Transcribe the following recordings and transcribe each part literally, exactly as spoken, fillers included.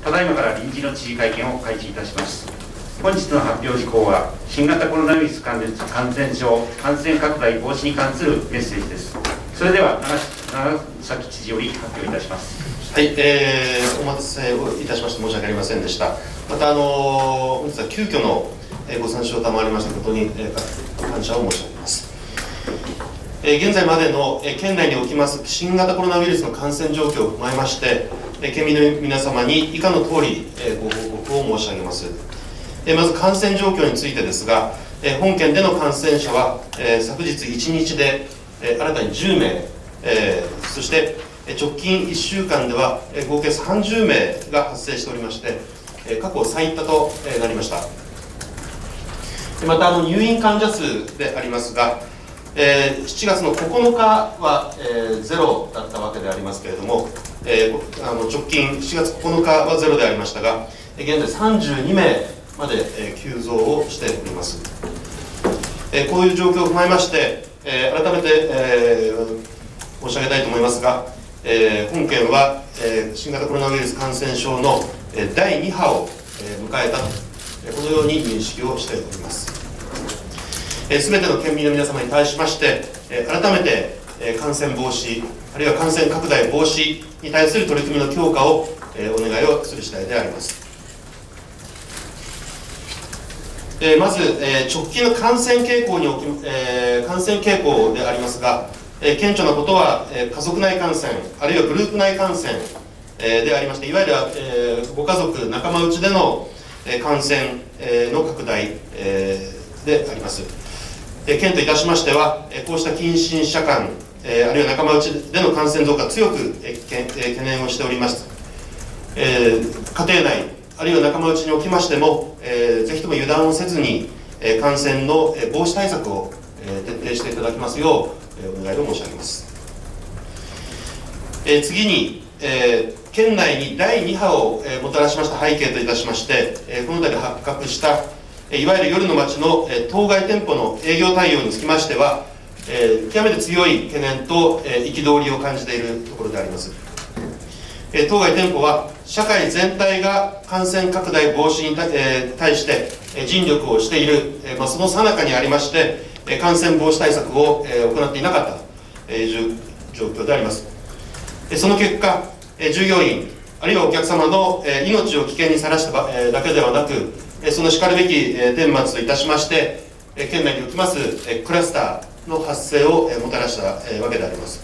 ただいまから臨時の知事会見を開始いたします。本日の発表事項は、新型コロナウイルス関連感染症感染拡大防止に関するメッセージです。それでは長崎知事より発表いたします。 はい、えー、お待たせをいたしまして申し訳ありませんでした。また、あの本日は急遽のご参照を賜りましたことに感謝を申し上げます。現在までの県内におきます新型コロナウイルスの感染状況を踏まえまして、県民の皆様に以下のとおりご報告を申し上げます。まず感染状況についてですが、本県での感染者は昨日いちにちで新たにじゅうめい、そして直近いっしゅうかんでは合計さんじゅうめいが発生しておりまして、過去最多となりました。またあの入院患者数でありますが、えー、しちがつのここのかは、えー、ゼロだったわけでありますけれども、えー、あの直近しちがつここのかはゼロでありましたが、現在さんじゅうにめいまで、えー、急増をしております。えー、こういう状況を踏まえまして、えー、改めて、えー、申し上げたいと思いますが、えー、本県は、えー、新型コロナウイルス感染症の、えー、だいにはを、えー、迎えたと、えー、このように認識をしております。すべての県民の皆様に対しまして、改めて感染防止、あるいは感染拡大防止に対する取り組みの強化をお願いをする次第であります。まず、直近の感染傾向におき、感染傾向でありますが、顕著なことは家族内感染、あるいはグループ内感染でありまして、いわゆるご家族、仲間内での感染の拡大であります。県といたしましては、こうした近親者間、あるいは仲間内での感染増加、強く懸念をしております。家庭内、あるいは仲間内におきましても、ぜひとも油断をせずに、感染の防止対策を徹底していただきますよう、お願いを申し上げます。次に、県内にだいにはをもたらしました背景といたしまして、この度発覚したいわゆる夜の街の当該店舗の営業対応につきましては、極めて強い懸念と憤りを感じているところであります。当該店舗は社会全体が感染拡大防止に対して尽力をしている、その最中にありまして感染防止対策を行っていなかったという状況であります。その結果、従業員あるいはお客様の命を危険にさらしただけではなく、そのしかるべき顛末といたしまして、県内におきますクラスターの発生をもたらしたわけであります。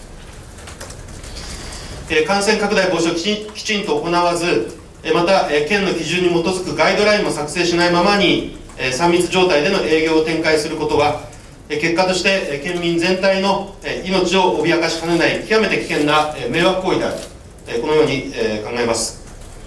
感染拡大防止をきちん、きちんと行わず、また県の基準に基づくガイドラインも作成しないままにさん密状態での営業を展開することは、結果として県民全体の命を脅かしかねない極めて危険な迷惑行為である、このように考えます。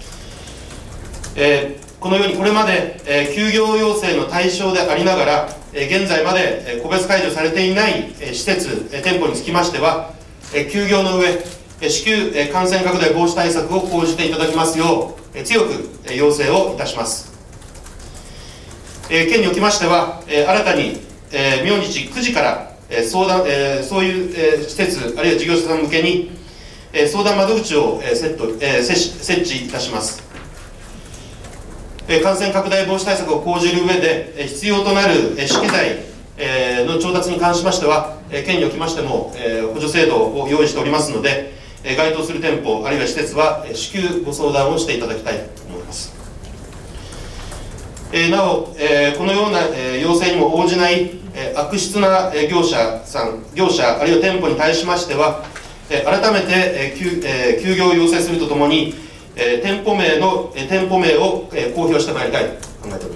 このようにこれまで、えー、休業要請の対象でありながら、えー、現在まで、えー、個別解除されていない、えー、施設、えー、店舗につきましては、えー、休業の上、えー、至急、えー、感染拡大防止対策を講じていただきますよう、えー、強く、えー、要請をいたします。えー、県におきましては、えー、新たに、えー、明日くじから、えー相談えー、そういう、えー、施設あるいは事業者さん向けに、えー、相談窓口を、えーセットえー、設置いたします。感染拡大防止対策を講じる上で必要となる資機材の調達に関しましては、県におきましても補助制度を用意しておりますので、該当する店舗あるいは施設は至急ご相談をしていただきたいと思います。なお、このような要請にも応じない悪質な業者さん業者あるいは店舗に対しましては、改めて休業を要請するとともに、えー、店舗名の、えー、店舗名を、えー、公表してまいりたいと考えております。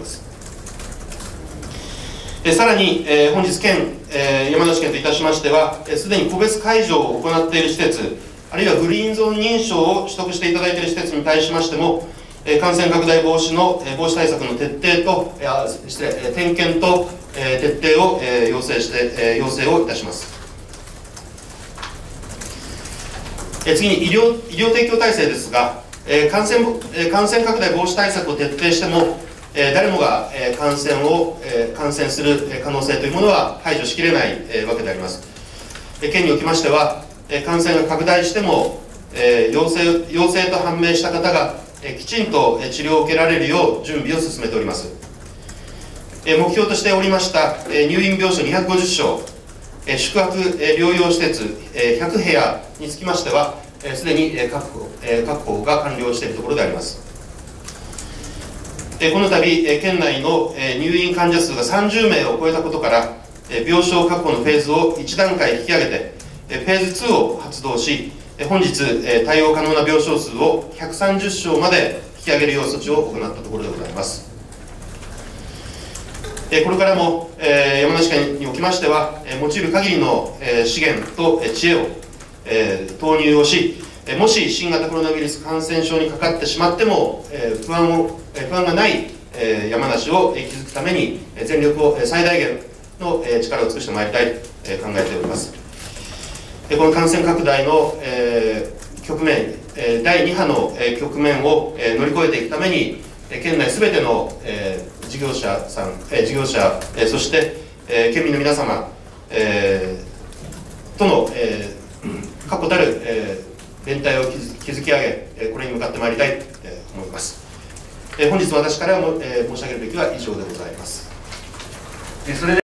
えー、さらに、えー、本日県、えー、山梨県といたしましては、すで、えー、に個別解除を行っている施設、あるいはグリーンゾーン認証を取得していただいている施設に対しましても、えー、感染拡大防止の、えー、防止対策の徹底と、えー、失礼、えー、点検と、えー、徹底を、えー、要請して、えー、要請をいたします。えー、次に医療、医療提供体制ですが、えー 感染えー、感染拡大防止対策を徹底しても、えー、誰もが、えー、感染を、えー、感染する可能性というものは排除しきれない、えー、わけであります。えー、県におきましては、えー、感染が拡大しても、えー、陽性陽性と判明した方がきちんと治療を受けられるよう準備を進めております。目標としておりました入院病床にひゃくごじゅっしょう、宿泊療養施設ひゃくへやにつきましては、すでに確保確保が完了しているところであります。この度、県内の入院患者数がさんじゅうめいを超えたことから、病床確保のフェーズをいちだんかい引き上げて、フェーズツーを発動し、本日、対応可能な病床数をひゃくさんじゅっしょうまで引き上げるよう措置を行ったところでございます。これからも山梨県におきましては、用いる限りの資源と知恵を投入をし、もし新型コロナウイルス感染症にかかってしまっても不安を不安がない山梨を築くために全力を最大限の力を尽くしてまいりたいと考えております。この感染拡大の局面、だいにはの局面を乗り越えていくために、県内すべての事業者さん、事業者、そして県民の皆様との確固たる連帯を築き上げ、これに向かってまいりたいと思います。本日私からも申し上げるべきは以上でございます。 それで